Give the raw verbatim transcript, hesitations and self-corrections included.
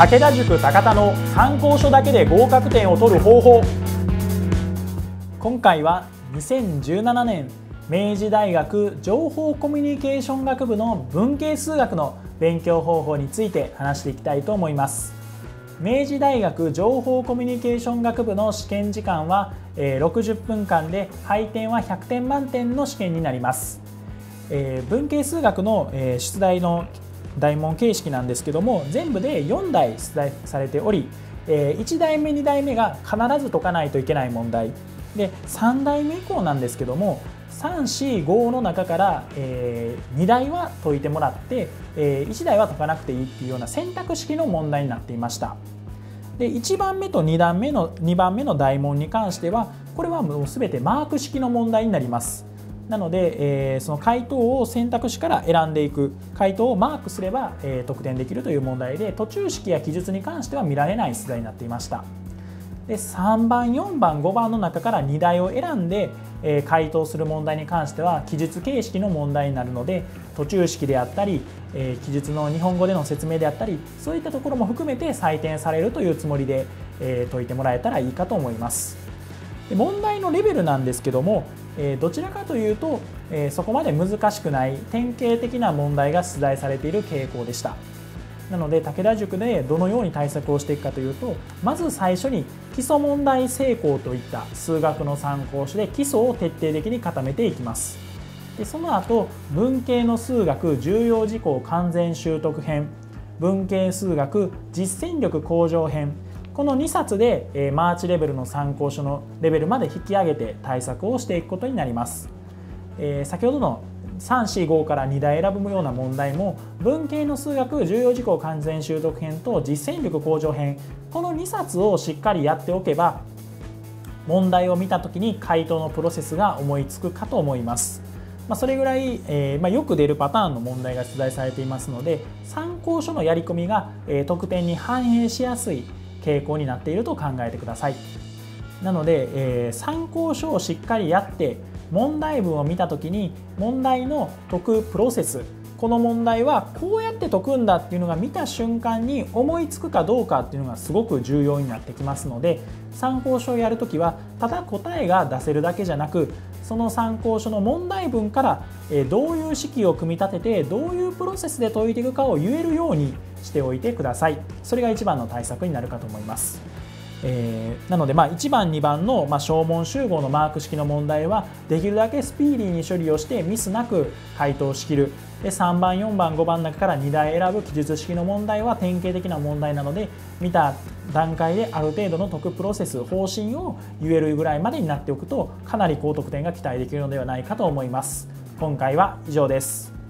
武田塾高田の参考書だけで合格点を取る方法。今回はにせんじゅうななねん明治大学情報コミュニケーション学部の文系数学の勉強方法について話していきたいと思います。明治大学情報コミュニケーション学部の試験時間はろくじゅっぷんかんで配点はひゃくてん満点の試験になります。文系数学の出題の大問形式なんですけども、全部でよんだい出題されており、いちだいめにだいめが必ず解かないといけない問題で、さんだいめ以降なんですけどもさん、よん、ごの中からにだいは解いてもらっていちだいは解かなくていいっていうような選択式の問題になっていました。でいちばんめとにだんめのにばんめの大問に関してはこれはもう全てマーク式の問題になります。なので、えー、その回答を選択肢から選んでいく、回答をマークすれば、えー、得点できるという問題で、途中式や記述に関しては見られない出題になっていました。でさんばん、よんばん、ごばんの中からにだいを選んで、えー、回答する問題に関しては記述形式の問題になるので、途中式であったり、えー、記述の日本語での説明であったり、そういったところも含めて採点されるというつもりで、えー、解いてもらえたらいいかと思います。で問題のレベルなんですけども、えー、どちらかというと、えー、そこまで難しくない典型的な問題が出題されている傾向でした。なので武田塾でどのように対策をしていくかというと、まず最初に基礎問題成功といった数学の参考書で基礎を徹底的に固めていきます。でその後文系の数学重要事項完全習得編、文系数学実践力向上編、このにさつで、えー、マーチレベルの参考書のレベルまで引き上げて対策をしていくことになります。えー、先ほどのさん、よん、ごからにだい選ぶような問題も文系の数学重要事項完全習得編と実践力向上編、このにさつをしっかりやっておけば問題を見た時に回答のプロセスが思いつくかと思います。まあ、それぐらい、えーまあ、よく出るパターンの問題が出題されていますので、参考書のやり込みが、えー、得点に反映しやすい傾向になっていると考えてください。なので、えー、参考書をしっかりやって問題文を見た時に問題の解くプロセス、この問題はこうやって解くんだっていうのが見た瞬間に思いつくかどうかっていうのがすごく重要になってきますので、参考書をやるときはただ答えが出せるだけじゃなく、その参考書の問題文からどういう式を組み立ててどういうプロセスで解いていくかを言えるようにしておいてください。それが一番の対策になるかと思います。えー、なのでまあいちばんにばんのまあ小問集合のマーク式の問題はできるだけスピーディーに処理をしてミスなく回答しきる。でさんばん、よんばん、ごばんの中からにだい選ぶ記述式の問題は典型的な問題なので、見た段階である程度の解くプロセス方針を言えるぐらいまでになっておくとかなり高得点が期待できるのではないかと思います。今回は以上です。